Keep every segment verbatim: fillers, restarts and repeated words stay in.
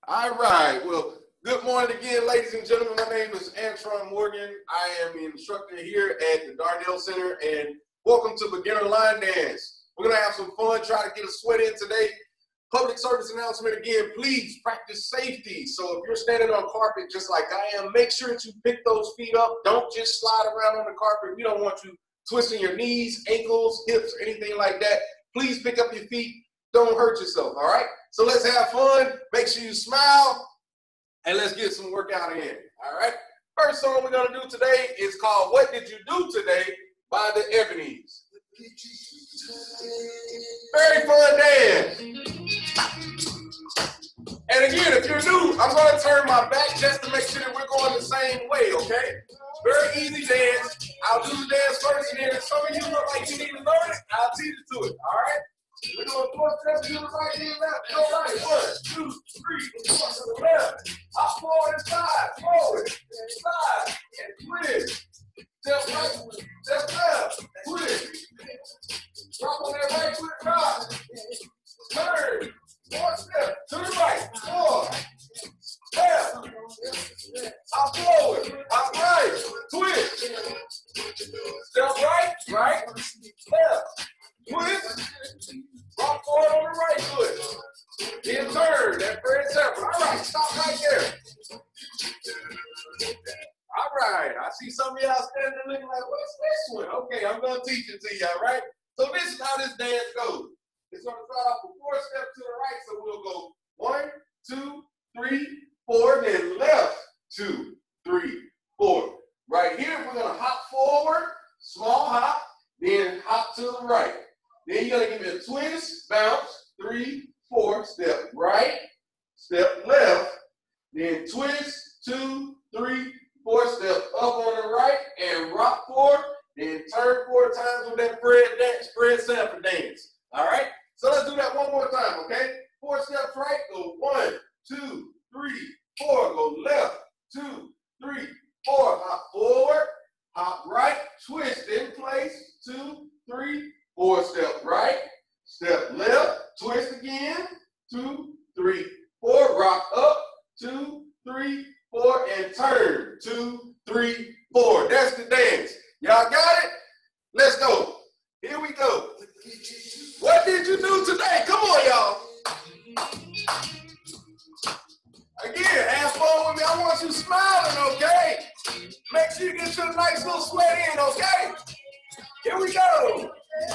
All right. Well, good morning again, ladies and gentlemen. My name is Antron Morgan. I am the instructor here at the Darnell Center, and welcome to Beginner Line Dance. We're going to have some fun, try to get a sweat in today. Public service announcement again, please practice safety. So if you're standing on carpet just like I am, make sure that you pick those feet up. Don't just slide around on the carpet. We don't want you twisting your knees, ankles, hips, or anything like that. Please pick up your feet. Don't hurt yourself, all right? So let's have fun. Make sure you smile, and let's get some workout in, all right? First song we're going to do today is called What Did You Do Today by the Ebonys. Very fun dance. And again, if you're new, I'm going to turn my back just to make sure that we're going the same way, okay? Very easy dance. I'll do the dance first, and then if some of you look like you need to learn it, I'll teach it to it, all right? We're doing four steps to the right, then left, go right. One, two, three, four to the left. Up, forward, and side, forward, side, and twist. Step right, step left, twist. Drop on that right foot, rock. Turn, four steps to the right, four, left. Up, forward, up, right, twist. Step right, right, left, twist. Rock forward on the right foot. Then turn. That Fred Separate. All right, stop right there. All right. I see some of y'all standing there looking like, what's this one? Okay, I'm going to teach it to you, all right? So this is how this dance goes. It's going to start off with four steps to the right. So we'll go one, two, three, four, then left, two, three, four. Right here, we're going to hop forward, small hop, then hop to the right. Then you're going to give me a twist, bounce, three, four, step right, step left, then twist, two, three, four, step up on the right, and rock forward, then turn four times with that Fred dance, Fred Sanford dance. All right? So let's do that one more time, okay? Four steps right, go one, two, three, four, go left, two, three, four, hop forward, hop right, twist in place, two, three, four, step right, step left, twist again, two, three, four, rock up, two, three, four, and turn, two, three, four. That's the dance. Y'all got it? Let's go. Here we go. What did you do today? Come on, y'all. Again, have fun with me. I want you smiling, okay? Make sure you get your nice little sweat in, okay? Here we go.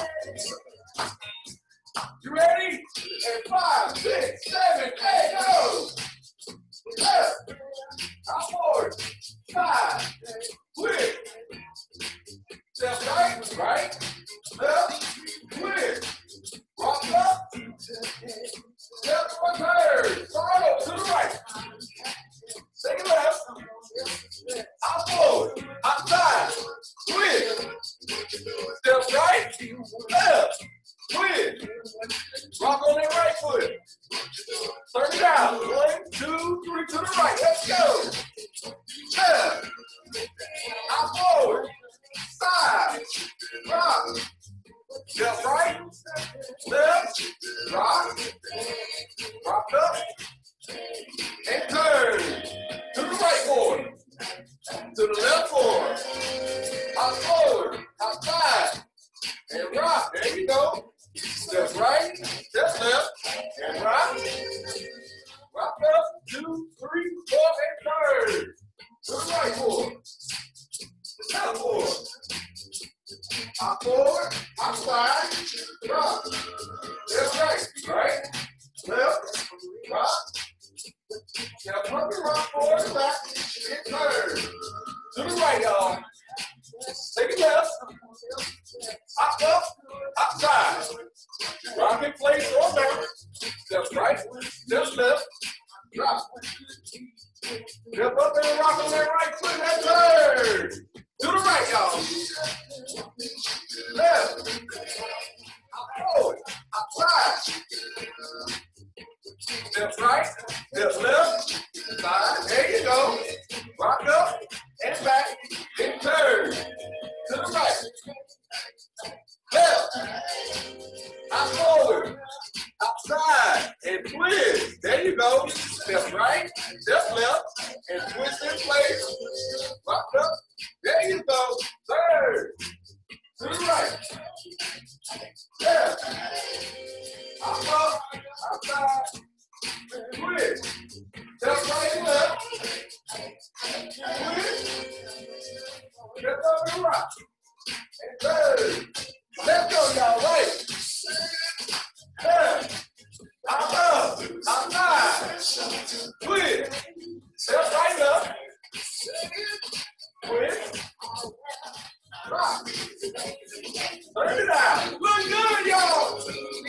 You ready? And five, six, seven, eight, go. Left, hop forward, five, twist. Step right, right, left, twist. Rock up, step one, turn, follow to the right. Take it left, hop forward, hop side, twist. Step right, left, twist. Rock on that right foot. Turn it out. One, two, three, to the right. Let's go. Left. Hop forward. Side. Rock. Step right. Left. Rock. Rock up. And turn. To the right forward. To the left forward. Hop forward. Hop side. And rock. There you go. Step right, step left, and rock. Rock up, two, three, four, and turn. To the right forward. Step forward. Hop forward, hop side, rock. Step right, right, left, rock. Step up and rock forward and back, and turn. To the right, y'all. Take it left. Hop up, hop side. Rock in place or back. Step right, step left, drop. Step up and rock on that right foot and turn. To the right, y'all. Left. Hop forward, hop side. Step right, step left, side. There you go. Rock up and back and turn. To the right. Left. Hop forward. Outside and twist. There you go. Step right. Yeah. I'm up, outside, twist. Step right and left. Twist. Step up and rock. And third. Let's go, y'all. Right. Yeah. I'm up, outside, twist. Step right up. Twist. Rock. Turn it out. Look good, y'all.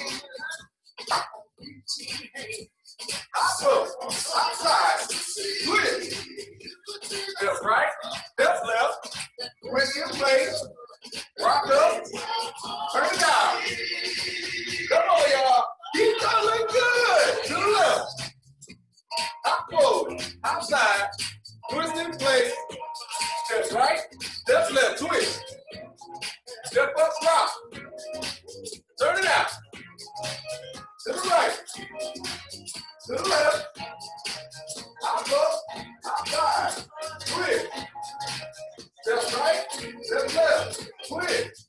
Hop up, outside, twist. Step right, step left, twist in place, rock up, turn it down. Come on, y'all. Keep on looking good. To the left. Hop forward, outside, twist in place, step right, step left, twist. Step up, rock. Turn it out. To the right. To the left. Hop up, outside, twist. Step right, step left, twist.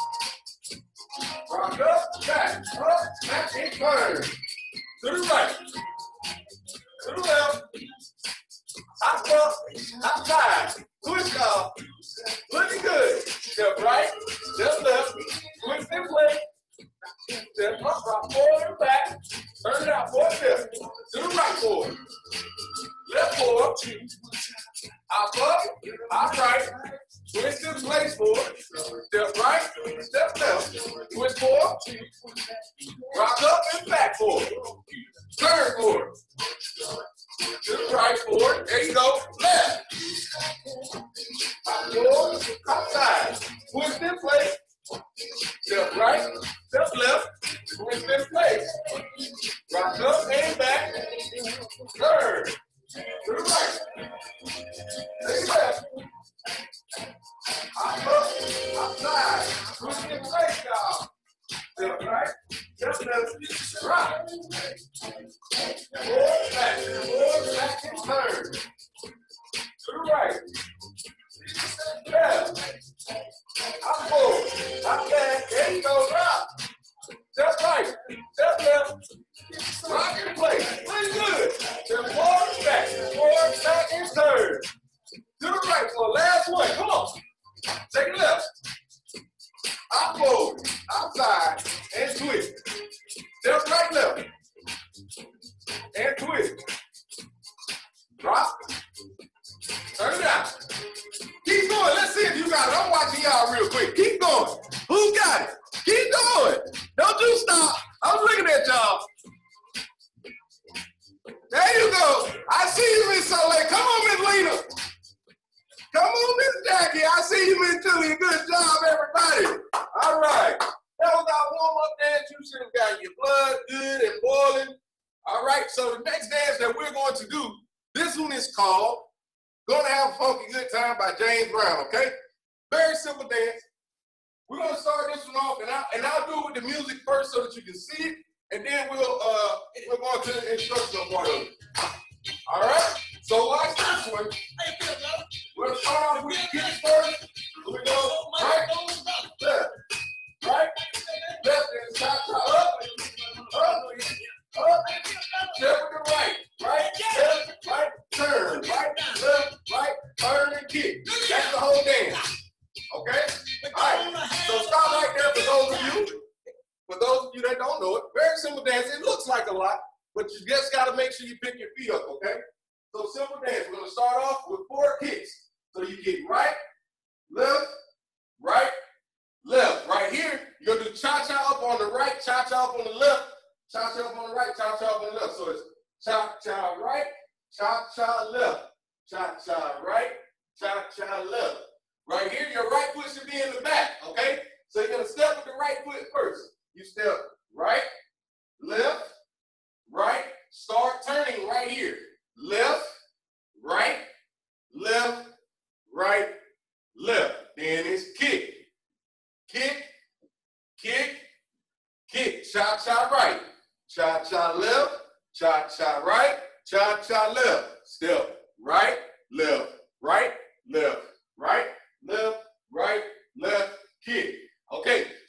Rock up, back, up, back, and turn. To the right. To the left. Hop up, outside, twist off. Looking good. Step right, step left, twist in place. Step up, rock forward and back. Turn it out for a step. To the right forward. Left forward. Hop up, hop right. Twist in place forward. Step right, step left. Twist forward. Rock up and back forward. Turn forward. To the right forward. There you go. Left. Hop forward, outside. Twist in place. Step right, step left. Twist in place. Rock up and back. Turn. To the right. Take left. Hop up, outside. Twist in place, y'all. Step right, step left. Rock. Forward, back. Forward, back, and turn. To the right. Left. Hop forward. Hop back. There you go. Rock. Step right. Step left. Rock in place. Pretty good. Step forward, back. Forward, back, and turn. To the right for the last one. Come on. Take it left. Hop forward. Outside. And twist. Step right, left. And twist. Drop. Turn it out. Keep going. Let's see if you got it. I'm watching y'all real quick. Keep going. Who got it? Keep going. Don't you stop. I'm looking at y'all. There you go. I see you, Miss Soleil. Come on, Miss Lena. Come on, Miss Jackie. I see you, Miss Julia. Good job, everybody. All right. That was our warm-up dance. You should have got your blood good and boiling. All right. So the next dance that we're going to do, this one is called Gonna Have a Funky Good Time by James Brown, okay? Very simple dance. We're gonna start this one off, and, I, and I'll do it with the music first so that you can see it, and then we'll, uh, we'll go to the instructional part of it. All right? So watch this one. We're gonna start off with the kicks first. So we go right, left, right, left, and chop, chop, up, up, up, step to the right, right, left, right, turn, right, left, right, turn, and kick. That's the whole dance. Okay? All right. So stop right there for those of you. For those of you that don't know it, very simple dance. It looks like a lot, but you just got to make sure you pick your feet up, okay? So simple dance. We're going to start off with four kicks. So you kick right, left, right, left. Right here, you're going to do cha-cha up on the right, cha-cha up on the left, cha-cha up on the right, cha-cha up on the left. So it's cha-cha right, cha-cha left, cha-cha right, cha-cha left. Right here, your right foot should be in the back, okay? So you're going to step with the right foot first. You step right, left, right, start turning right here. Left, right, left, right, left. Then it's kick, kick, kick, kick. Cha-cha right, cha-cha left, cha-cha right, cha-cha left. Step right, left, right, left, right, left, right, left, kick. Okay,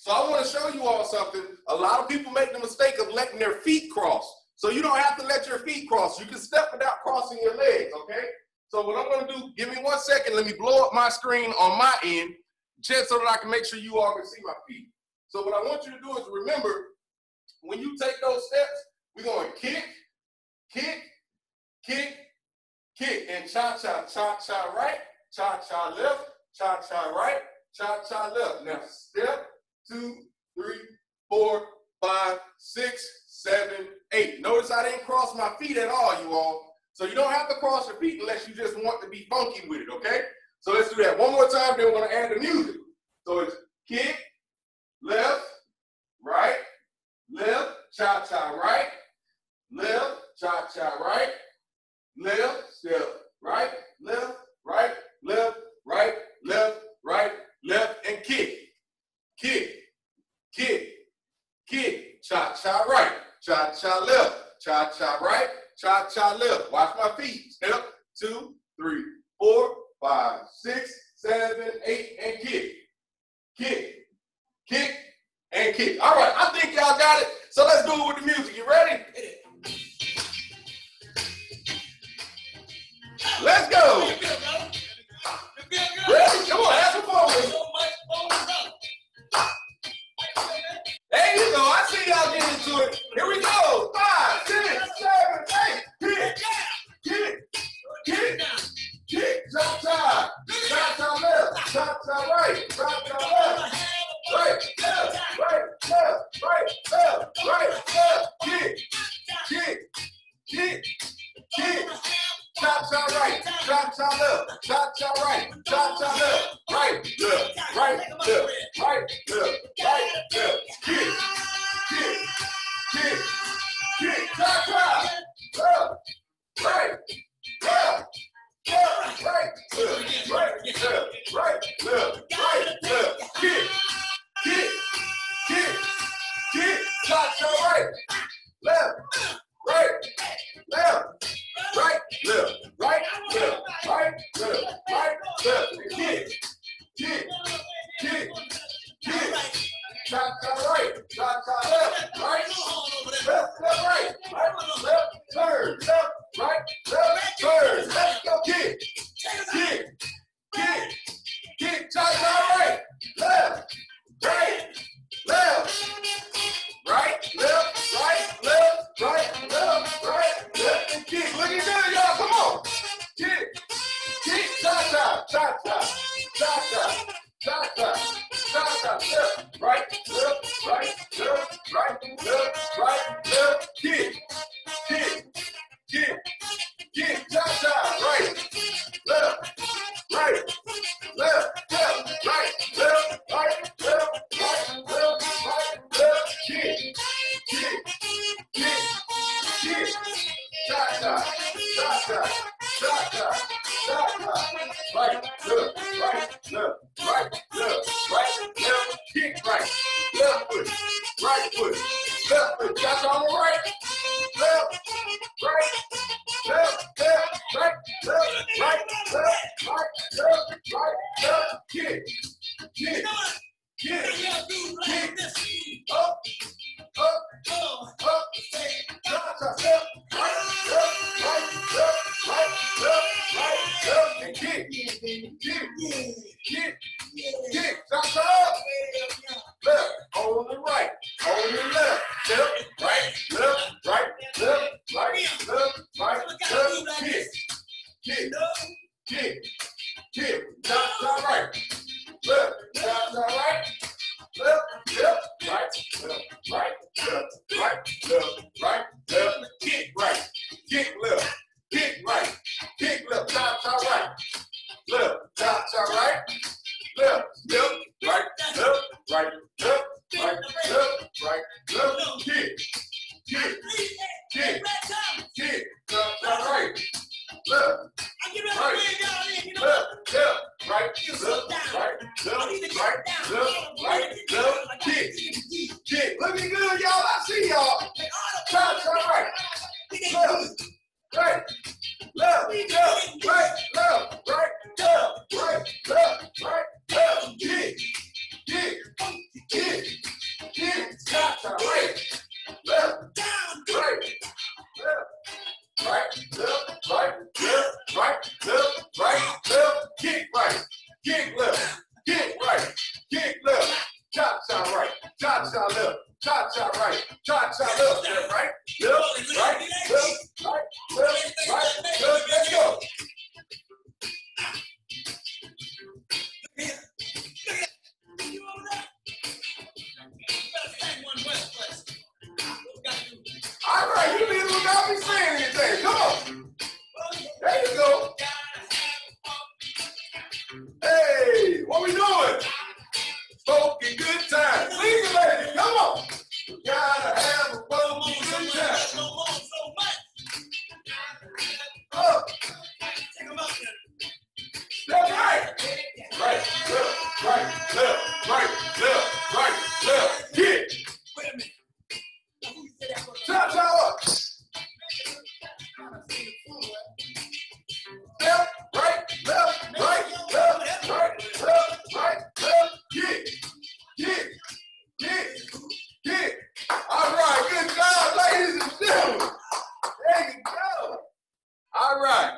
So I want to show you all something. A lot of people make the mistake of letting their feet cross. So you don't have to let your feet cross. You can step without crossing your legs, okay? So what I'm going to do, give me one second. Let me blow up my screen on my end, just so that I can make sure you all can see my feet. So what I want you to do is remember, when you take those steps, we're going to kick, kick, kick, kick, and cha-cha, cha-cha right, cha-cha left, cha-cha right, cha-cha left. Now step, two, three, four, five, six, seven, eight. Notice I didn't cross my feet at all, you all. So you don't have to cross your feet unless you just want to be funky with it, okay? So let's do that one more time, then we're going to add the music. So it's kick, left, right, left, cha-cha right, left, cha-cha right, left, step, right, left, right, left, right, left, right, left, and kick, kick, kick, kick, cha-cha right, cha-cha left, cha-cha right, cha-cha left. Watch my feet. Step, two, three, four, five, six, seven, eight, and kick, kick, kick, and kick. All right, I think y'all got it. So let's do it with the music. You ready? Let's go. Ready? Come on, have some fun with it. There you go. I see y'all getting into it. Here we go. Five, six, seven, eight. Kick, kick, kick, kick. Cha-cha. Cha-cha left. Cha-cha right. Cha-cha left. Right, left, right, left, right, left, right, left. Kick, kick, kick, kick. Cha-cha right, cha-cha left, cha-cha right, cha-cha left, right, left, right, left, right, left, right, left. Kick, kick, kick, kick. Cha-cha, left, right, left, left, right, left, right, left, right, left, right, left. Kick, kick, kick, kick. Cha-cha right, left, right, left. Right, left, right, left, right, left, right, left, and kick, kick, kick, kick. Cha-cha right, cha-cha left, right, left, left, right, right, left, turn, left, right, left, turn. Let's go, kick, kick, kick, kick. Cha-cha right, left, right, left, right, left, right, left, right, left, right, left, and kick. Look at that, y'all. Come on. Kick, kick, cha-cha, cha-cha, cha-cha, cha-cha, cha-cha, left, right, left, right, left, right, left, right, left, kick, kick, kick, kick, cha-cha, right, left, right, left, left, right, left, right, left, right, left, right, left, kick, kick, kick, kick, cha-cha, cha-cha, cha-cha, cha-cha, right, left, right, left, right, left, right, left, kick, right, left foot, right foot, left foot, cha-cha on the right, left, right, left, left, right, left, right, left, right, left, right, left, kick, kick, kick, kick, up, up, up, cha-cha, step, right, left, right, left, right, left, right, left, and kick, kick, kick, kick, cha-cha up, left, on the right, on the left, step, right, left, right, left, right, left, right, left, kick, kick, kick, kick, cha-cha right, left, cha-cha right, left, left, right, left, right, left, right, left, right, left, kick right, kick left, kick right, kick left, cha-cha right, left, cha-cha right, left, left, right, left, right, left, right, left, right, left, kick, kick, kick, kick, cha-cha right, left, right, left, left, right, left, right, left, right, left, right, left, kick, kick. Looking good, y'all. I see y'all. Cha-cha right, left, right, left, left, right, left, right, left, right, left, right, left, kick, kick, kick, kick, cha-cha, right, left, right, left, right, left, right, left, right, left, right, left, kick right, kick left, kick right, kick left, cha-cha right, cha-cha left, cha-cha right, cha-cha left, left, right, left, right, left, right, left, right, left, let's go. All right, you need to look out me saying anything. Come on. There you go. Hey, what we doing? Smoking good time. Leave it, lady. Come on. We gotta have a smoking good time. Up. Step right. Right, left, right, left, right, left, right, left. Kick. Cha-cha up. Left, right, left, right, left, right, left, right, left. Kick, kick, kick, kick. All right, good job, ladies and gentlemen. There you go. All right.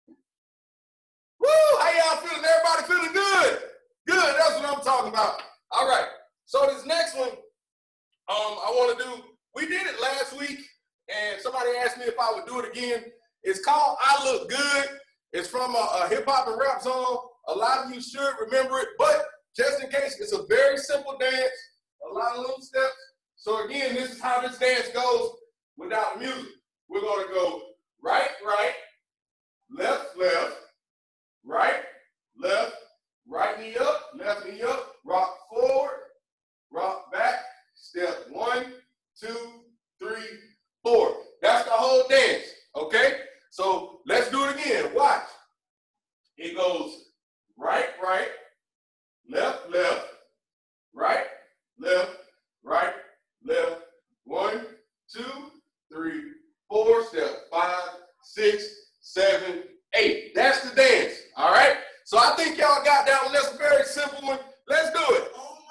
Woo, how y'all feeling? Everybody feeling good? Good, that's what I'm talking about. All right, so this next one, um, I want to do, we did it last week, and somebody asked me if I would do it again. It's called I Look Good. It's from a, a hip hop and rap song. A lot of you should remember it, but just in case, it's a very simple dance, a lot of little steps. So again, this is how this dance goes without music. We're gonna go right, right, left, left, right, left, right knee up, left knee up, rock forward, rock back, step one, two, three, four. That's the whole dance, okay? So let's do it again. Watch. It goes right, right, left, left, right, left, right, left. One, two, three, four. Step five, six, seven, eight. That's the dance, all right? So I think y'all got that one. That's a very simple one. Let's do it.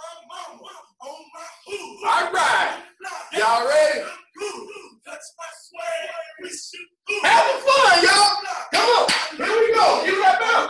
All right. Y'all ready? Having fun, y'all. Come on. Here we go. Give that down.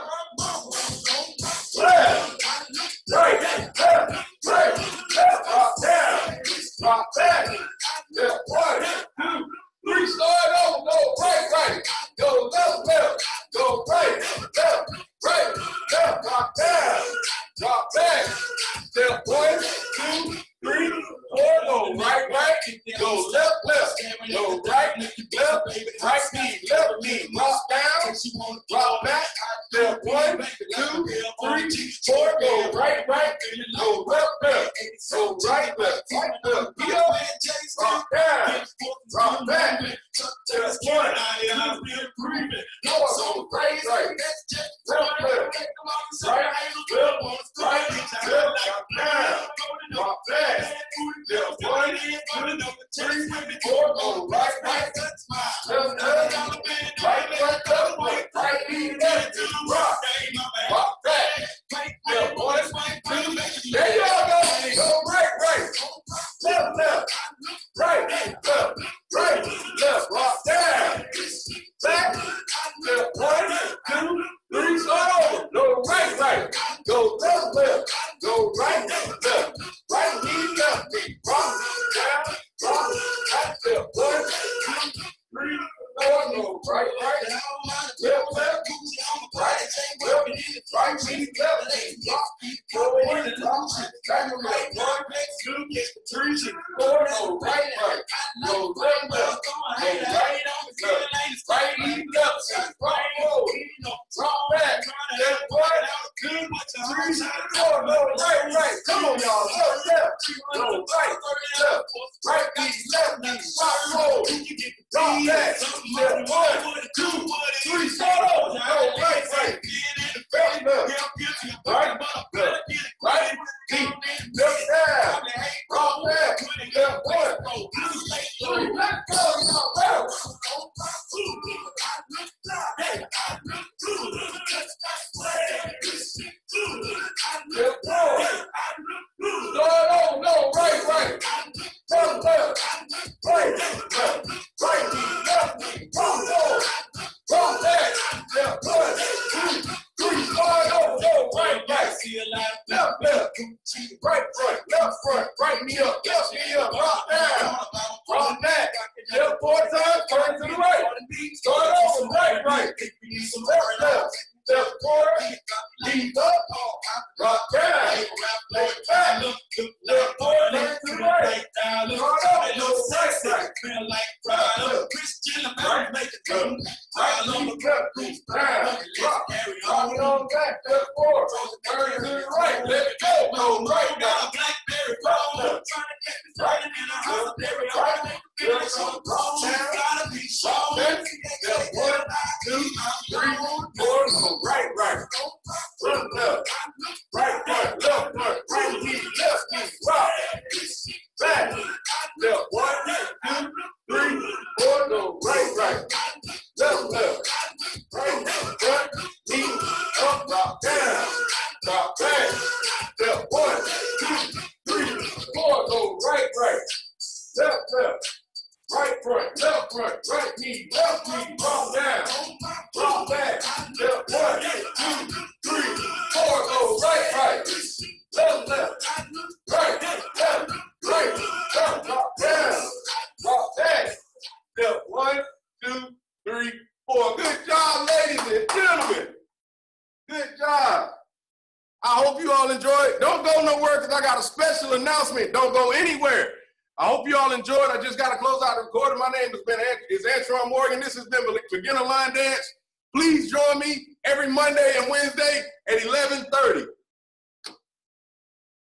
Left, right, left, right, left, rock down, rock back. Left, one, two, three. Start over. Go right, right. Go left, left. Go right, left, right, left. Rock down, rock back. Step one, two, three, four. Go right, right. Go left, left. Go right, left, right knee, left knee. Rock down, rock back. Step one, two, three, four. Go right, right. Go left, left. Go right, left, right, left. Get up. Rock down, rock back. Step one, two, three. Go right, right. Left, left. Right, left, right, left. Rock down, rock back. Step one, two, three, four. Go right, right. Left, left. Right, left, left, left. Right knee, left. Rock, rock back. Step one, two. There y'all go. Go right, right. Left, left. Right, left. Right, left. Rock down. Back. Step one, two, three. Start over. Go right, right. Go left, left. Go right, left. Right knee, left knee. Rock down. Rock. Back. Step one, two, three, four. Go right, right. Left, left. Right, left. Right knee, left knee. Rock. Forward. Rock. Back. Right. One, two, three, four. Go right, right. Go left, left. Go right, left. Right knee, left. Right, forward. Rock back. Step one, two, three, four. Go right, right. Come on, y'all. Go left. Go right, left. Right knee, left knee. Rock forward. Rock back. Step one, two, three, four. Go right, right. Back left. Right, left. Right knee. Left down. Rock back. Step one, two, three. Let's go, y'all. Step four. Start over. Go right, right. knee up, drop down, drop back. Lift four times, turn to the right. Start over, right, right. Left, left. Step forward, knees up, drop down, left back, left forward, turn to the right. Start over, look right, right. Right, look. Right, make it come. Right, knee up, knee down, drop, drop it on back, step forward, turn to the right, let it go, go right now. Drop left, right, left, right, left, drop down, drop left, step one, two, three, four, go right, right, front left, right, right, left, right, right knee, left knee, drop, back, left, one, two, three, four, go right, right, left, left, right, front, knee, up, drop down, drop back, step one, two, three, four, go right, right, left, left, right front, left front, right knee, left knee, drop down, drop back, step one, two, three, four, go right, right, left, left, right, left, right, left, drop down, drop back, step one, two, three, four. Good job, ladies and gentlemen. Good job. I hope you all enjoyed. Don't go nowhere because I got a special announcement. Don't go anywhere. I hope you all enjoyed. I just got to close out the recording. My name has been is Antron Morgan. This has been Beginner Line Dance. Please join me every Monday and Wednesday